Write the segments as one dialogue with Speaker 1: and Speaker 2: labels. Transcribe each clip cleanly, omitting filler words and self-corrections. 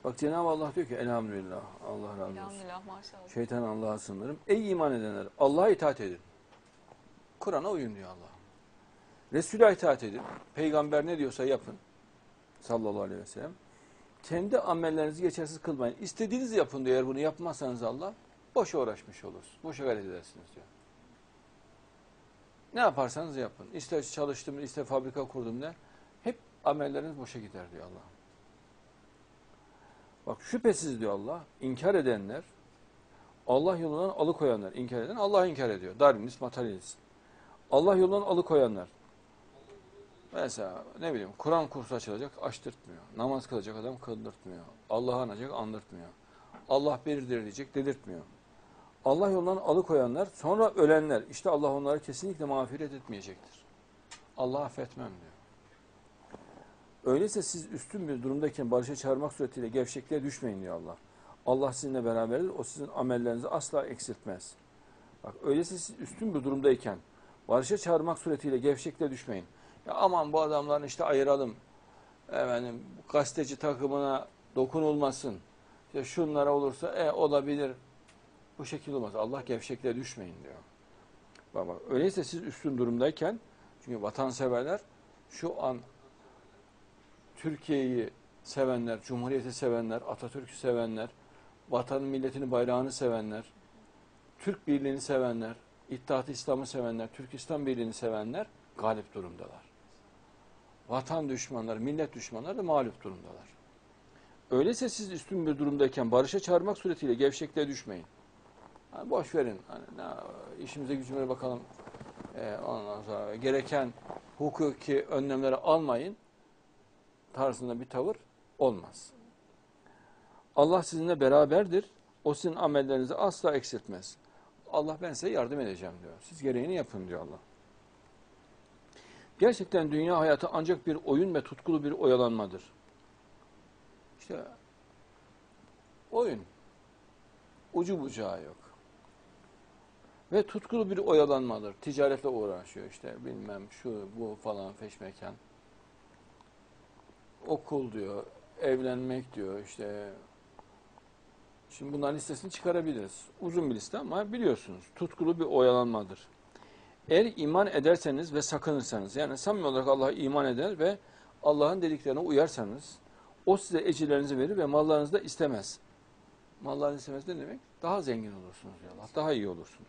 Speaker 1: Bak Cenab-ı Allah diyor ki elhamdülillah, Allah razı olsun.
Speaker 2: Elhamdülillah maşallah.
Speaker 1: Şeytan Allah'a sığınırım. Ey iman edenler, Allah'a itaat edin. Kur'an'a uyun diyor Allah. Resul'e itaat edin. Peygamber ne diyorsa yapın. Sallallahu aleyhi ve sellem. Kendi amellerinizi geçersiz kılmayın. İstediğinizi yapın diyor. Eğer bunu yapmazsanız Allah boşa uğraşmış olursunuz. Boşa gayret edersiniz diyor. Ne yaparsanız yapın. İster çalıştım, ister fabrika kurdum ne. Hep amelleriniz boşa gider diyor Allah. Bak şüphesiz diyor Allah, inkar edenler, Allah yolundan alıkoyanlar, inkar eden Allah inkar ediyor. Darwinist, materyalist. Allah yolundan alıkoyanlar. Mesela ne bileyim Kur'an kursu açılacak, açtırtmıyor. Namaz kılacak adam kıldırtmıyor. Allah'ı anacak, andırtmıyor. Allah birdir diyecek, dedirtmiyor. Allah yolundan alıkoyanlar, sonra ölenler. İşte Allah onları kesinlikle mağfiret etmeyecektir. Allah affetmem diyor. Öyleyse siz üstün bir durumdayken barışa çağırmak suretiyle gevşekliğe düşmeyin diyor Allah. Allah sizinle beraberdir. O sizin amellerinizi asla eksiltmez. Bak öyleyse siz üstün bir durumdayken barışa çağırmak suretiyle gevşekliğe düşmeyin. Ya aman bu adamların işte ayıralım. Efendim, gazeteci takımına dokunulmasın. İşte şunlara olursa olabilir. Bu şekilde olmaz. Allah gevşekliğe düşmeyin diyor. Bak öyleyse siz üstün durumdayken çünkü vatanseverler şu an Türkiye'yi sevenler, Cumhuriyeti sevenler, Atatürk'ü sevenler, vatanın, milletini, bayrağını sevenler, Türk birliğini sevenler, İttihat-ı İslam'ı sevenler, Türk İslam birliğini sevenler galip durumdalar. Vatan düşmanları, millet düşmanları da mağlup durumdalar. Öyleyse siz üstün bir durumdayken barışa çağırmak suretiyle gevşekliğe düşmeyin. Yani boş verin, hani, işimize gücümüze bakalım, ondan sonra gereken hukuki önlemleri almayın tarzında bir tavır olmaz. Allah sizinle beraberdir. O sizin amellerinizi asla eksiltmez. Allah ben size yardım edeceğim diyor. Siz gereğini yapın diyor Allah. Gerçekten dünya hayatı ancak bir oyun ve tutkulu bir oyalanmadır. İşte oyun. Ucu bucağı yok. Ve tutkulu bir oyalanmadır. Ticaretle uğraşıyor işte bilmem şu bu falan feşmekan. Okul diyor, evlenmek diyor işte. Şimdi bunların listesini çıkarabiliriz. Uzun bir liste ama biliyorsunuz tutkulu bir oyalanmadır. Eğer iman ederseniz ve sakınırsanız yani samimi olarak Allah'a iman eder ve Allah'ın dediklerine uyarsanız o size ecirlerinizi verir ve mallarınızı da istemez. Mallarınızı istemez ne demek? Daha zengin olursunuz ya Allah. Daha iyi olursunuz.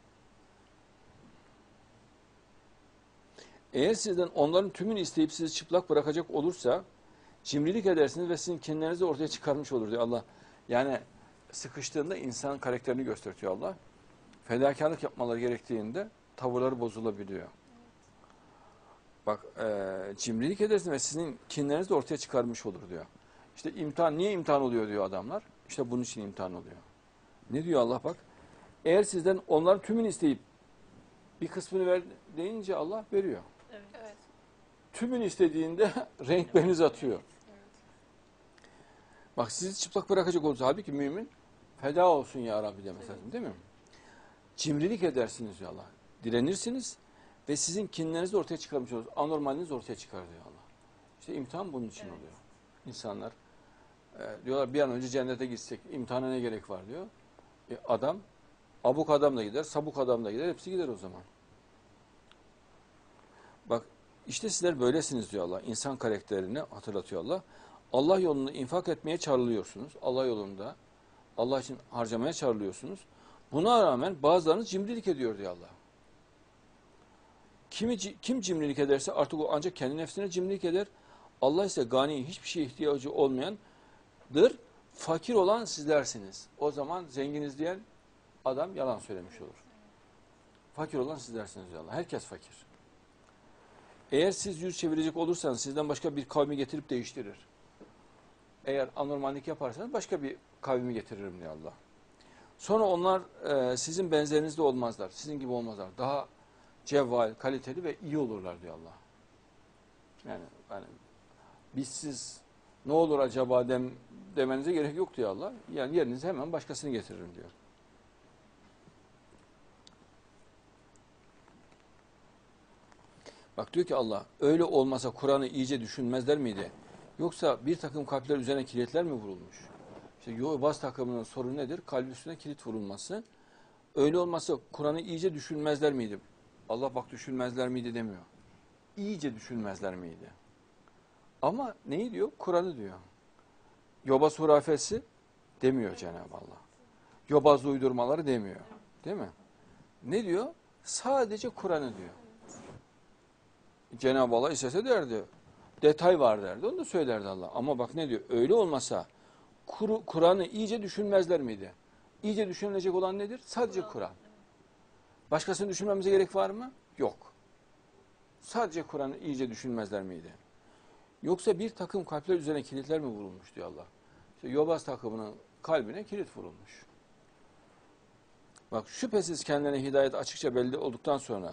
Speaker 1: Eğer sizden onların tümünü isteyip sizi çıplak bırakacak olursa cimrilik edersiniz ve sizin kendilerinizi ortaya çıkarmış olur diyor Allah. Yani sıkıştığında insan karakterini gösteriyor Allah. Fedakarlık yapmaları gerektiğinde tavırları bozulabiliyor. Bak cimrilik edersin ve sizin kinlerinizi de ortaya çıkarmış olur diyor. İşte imtihan, niye imtihan oluyor diyor adamlar. İşte bunun için imtihan oluyor. Ne diyor Allah bak. Eğer sizden onların tümünü isteyip bir kısmını ver deyince Allah veriyor.
Speaker 2: Evet.
Speaker 1: Tümünü istediğinde renkleriniz atıyor.
Speaker 2: Evet.
Speaker 1: Bak sizi çıplak bırakacak olursa halbuki mümin feda olsun ya Rabbi demesi lazım değil mi? Cimrilik edersiniz diyor Allah. Direnirsiniz ve sizin kinlerinizi ortaya çıkarmış olursunuz. Anormaliniz ortaya çıkar diyor Allah. İşte imtihan bunun için oluyor. İnsanlar diyorlar bir an önce cennete gitsek imtihana ne gerek var diyor. Adam abuk adam da gider, sabuk adam da gider. Hepsi gider o zaman. Bak işte sizler böylesiniz diyor Allah. İnsan karakterini hatırlatıyor Allah. Allah yolunda infak etmeye çağrılıyorsunuz. Allah yolunda Allah için harcamaya çağrılıyorsunuz. Buna rağmen bazılarınız cimrilik ediyor diyor Allah. Kim cimrilik ederse artık o ancak kendi nefsine cimrilik eder. Allah ise gani, hiçbir şeye ihtiyacı olmayandır. Fakir olan sizlersiniz. O zaman zenginiz diyen adam yalan söylemiş olur. Fakir olan sizlersiniz diyor Allah. Herkes fakir. Eğer siz yüz çevirecek olursanız sizden başka bir kavmi getirip değiştirir. Eğer anormallik yaparsanız başka bir kavmi getiririm diyor Allah. Sonra onlar sizin benzerinizde olmazlar. Sizin gibi olmazlar. Daha cevval, kaliteli ve iyi olurlar diyor Allah. Yani biz siz ne olur acaba demenize gerek yok diyor Allah. Yani yerinize hemen başkasını getiririm diyor. Bak diyor ki Allah öyle olmasa Kur'an'ı iyice düşünmezler miydi? Yoksa bir takım kalpler üzerine kilitler mi vurulmuş? İşte yobaz takımının sorunu nedir? Kalp üstüne kilit vurulması. Öyle olmasa Kur'an'ı iyice düşünmezler miydi? Allah bak düşünmezler miydi demiyor. İyice düşünmezler miydi? Ama neyi diyor? Kur'an'ı diyor. Yobaz hurafesi demiyor Cenab-ı Allah. Yobaz uydurmaları demiyor. Değil mi? Ne diyor? Sadece Kur'an'ı diyor. Cenab-ı Allah istese derdi. Detay var derdi. Onu da söylerdi Allah. Ama bak ne diyor? Öyle olmasa Kur'an'ı iyice düşünmezler miydi? İyice düşünülecek olan nedir? Sadece Kur'an. Başkasını düşünmemize gerek var mı? Yok. Sadece Kur'an'ı iyice düşünmezler miydi? Yoksa bir takım kalpler üzerine kilitler mi vurulmuş diyor Allah. İşte Yobaz takımının kalbine kilit vurulmuş. Bak şüphesiz kendilerine hidayet açıkça belli olduktan sonra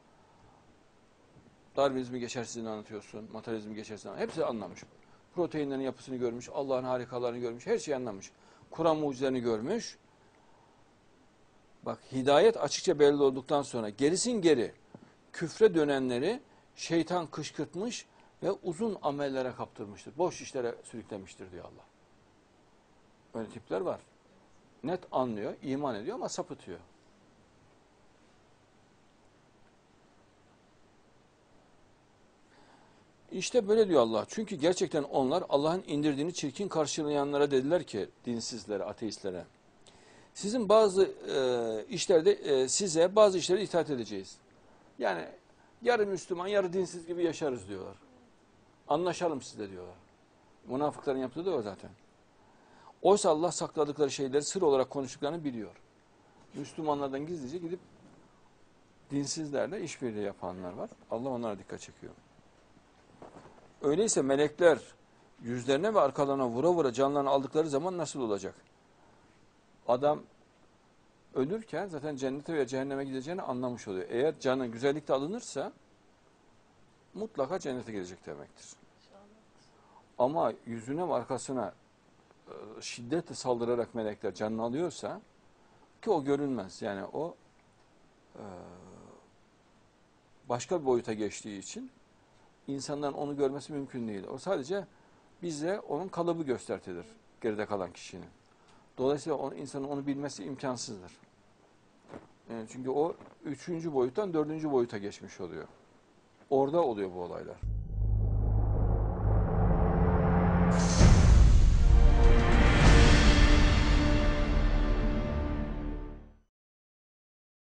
Speaker 1: Darwinizmi geçer sizin anlatıyorsun, materyalizmi geçer sizin anlatıyorsun. Hepsi anlamış. Proteinlerin yapısını görmüş, Allah'ın harikalarını görmüş, her şeyi anlamış. Kur'an mucizelerini görmüş. Bak hidayet açıkça belli olduktan sonra gerisin geri küfre dönenleri şeytan kışkırtmış ve uzun amellere kaptırmıştır. Boş işlere sürüklemiştir diyor Allah. Öyle tipler var. Net anlıyor, iman ediyor ama sapıtıyor. İşte böyle diyor Allah. Çünkü gerçekten onlar Allah'ın indirdiğini çirkin karşılayanlara dediler ki, dinsizlere, ateistlere. Sizin bazı işlerde size bazı işlere itaat edeceğiz. Yani yarı Müslüman, yarı dinsiz gibi yaşarız diyorlar. Anlaşalım sizle diyorlar. Münafıkların yaptığı da o zaten. Oysa Allah sakladıkları şeyleri sır olarak konuştuklarını biliyor. Müslümanlardan gizlice gidip dinsizlerle işbirliği yapanlar var. Allah onlara dikkat çekiyor. Öyleyse melekler yüzlerine ve arkalarına vura vura canlarını aldıkları zaman nasıl olacak? Adam ölürken zaten cennete veya cehenneme gideceğini anlamış oluyor. Eğer canı güzellikle alınırsa mutlaka cennete gidecek demektir. Ama yüzüne ve arkasına şiddetle saldırarak melekler canını alıyorsa ki o görünmez. Yani o başka bir boyuta geçtiği için insanların onu görmesi mümkün değil. O sadece bize onun kalıbı göstertidir geride kalan kişinin. Dolayısıyla insanın onu bilmesi imkansızdır. Yani çünkü o 3. boyuttan 4. boyuta geçmiş oluyor. Orada oluyor bu olaylar.